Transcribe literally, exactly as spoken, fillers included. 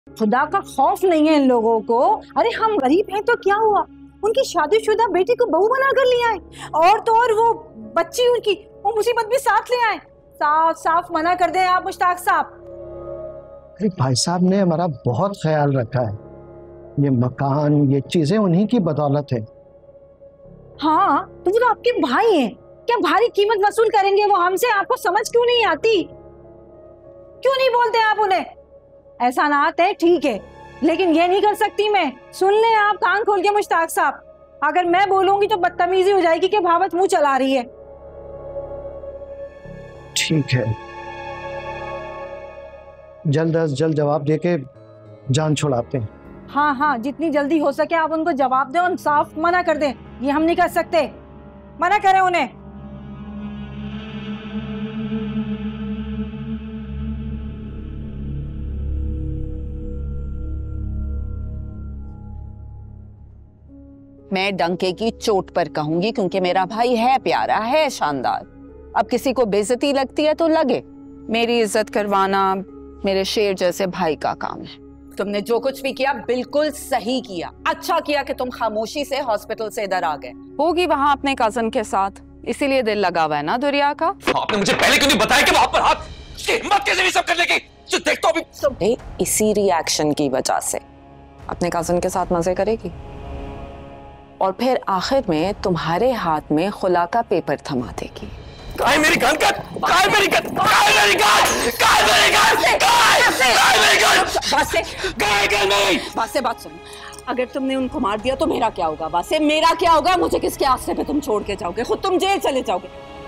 खुदा का खौफ नहीं है इन लोगों को। अरे हम गरीब हैं तो क्या हुआ, उनकी शादीशुदा बेटी को बहू बना कर ले आए, और तो और वो बच्ची उनकी वो मुसीबत भी साथ ले आए। साफ साफ मना कर दें आप मुश्ताक साहब। अरे भाई साहब ने हमारा बहुत ख्याल रखा है, ये मकान ये चीजें उन्हीं की बदौलत है। हाँ तो वो तो आपके भाई हैं, क्या भारी कीमत वसूल करेंगे वो हमसे? आपको समझ क्यों नहीं आती? क्यों नहीं बोलते आप उन्हें? एहसानात है ठीक है, लेकिन ये नहीं कर सकती मैं। सुन ले आप कान खोल के मुश्ताक साहब, अगर मैं बोलूंगी तो बदतमीजी हो जाएगी कि भावत मुंह चला रही है। ठीक है, जल्द अज जल्द जवाब देके जान छुड़ाते हैं। हाँ हाँ जितनी जल्दी हो सके आप उनको जवाब दें और साफ मना कर दें। ये हम नहीं कर सकते, मना करें उन्हें। मैं डंके की चोट पर कहूंगी, क्योंकि मेरा भाई है प्यारा, है शानदार। अब किसी को बेइज्जती लगती है तो लगे। मेरी इज्जत करवाना मेरे शेर जैसे भाई का काम है। तुमने जो कुछ भी किया बिल्कुल सही किया। अच्छा किया कि तुम खामोशी से हॉस्पिटल से इधर आ गए। होगी वहां अपने कजन के साथ, इसीलिए दिल लगा हुआ है ना दुरिया का। आपने मुझे पहले क्यों नहीं बताया कि वहां पर हाथ की हिम्मत कैसे भी सब करने की? जो देख तो अभी सब इसी रिएक्शन की वजह से अपने कजन के साथ मजे करेगी, और फिर आखिर में तुम्हारे हाथ में खुला का पेपर थमा देगी। काय मेरी गन का, काय मेरी गन, काय मेरी गन, काय मेरी गन, काय काय मेरी गन, बस से काय गन नहीं। बस से बात सुनो, अगर तुमने उनको मार दिया तो मेरा क्या होगा? बस से मेरा क्या होगा? मुझे किसके आसरे पे तुम छोड़ के जाओगे? खुद तुम जेल चले जाओगे।